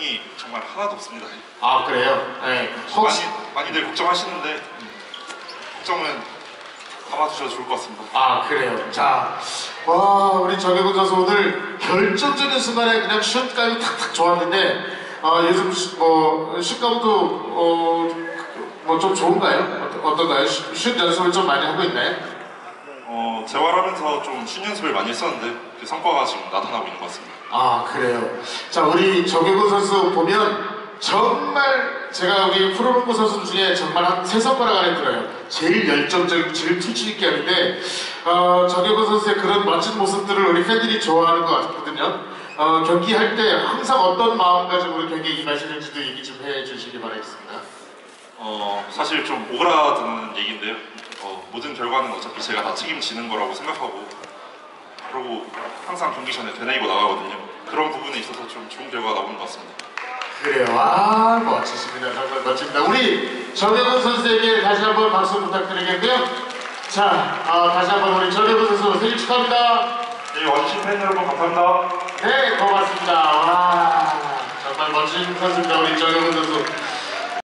걱정이 정말 하나도 없습니다. 아 그래요? 네. 혹시 많이들 걱정하시는데 걱정은 담아주셔도 좋을 것 같습니다. 아 그래요. 자, 와 우리 정혜군 선수 오늘 결정적인 순간에 그냥 슛감이 탁탁 좋았는데 요즘 슛감도 뭐 좀 좋은가요? 어떤가요? 슛 연습을 좀 많이 하고 있나요? 재활하면서 좀 슛 연습을 많이 했었는데 그 성과가 지금 나타나고 있는 것 같습니다. 아 그래요. 자 우리 정혜군 선수 보면 정말 제가 우리 프로농구 선수 중에 정말 한 3손가락 안에 들어요. 제일 열정적이고 제일 투지 있게 하는데 정혜군 선수의 그런 멋진 모습들을 우리 팬들이 좋아하는 것 같거든요. 경기할 때 항상 어떤 마음가짐으로 경기에 임하시는지도 얘기 좀 해주시기 바라겠습니다. 사실 좀 오그라드는 얘기인데요. 모든 결과는 어차피 제가 다 책임지는 거라고 생각하고 그리고 항상 경기 전에 되뇌이고 나가거든요. 그런 부분에 있어서 좀 좋은 결과가 나오는 것 같습니다. 그래요. 아 멋지십니다. 정말 멋집니다. 우리 정혜군 선수에게 다시 한번 박수 부탁드리겠고요. 자 다시 한번 우리 정혜군 선수 생일 축하합니다. 네, 와주신 팬 여러분 감사합니다. 네 고맙습니다. 와 정말 멋진 선수입니다. 우리 정혜군 선수.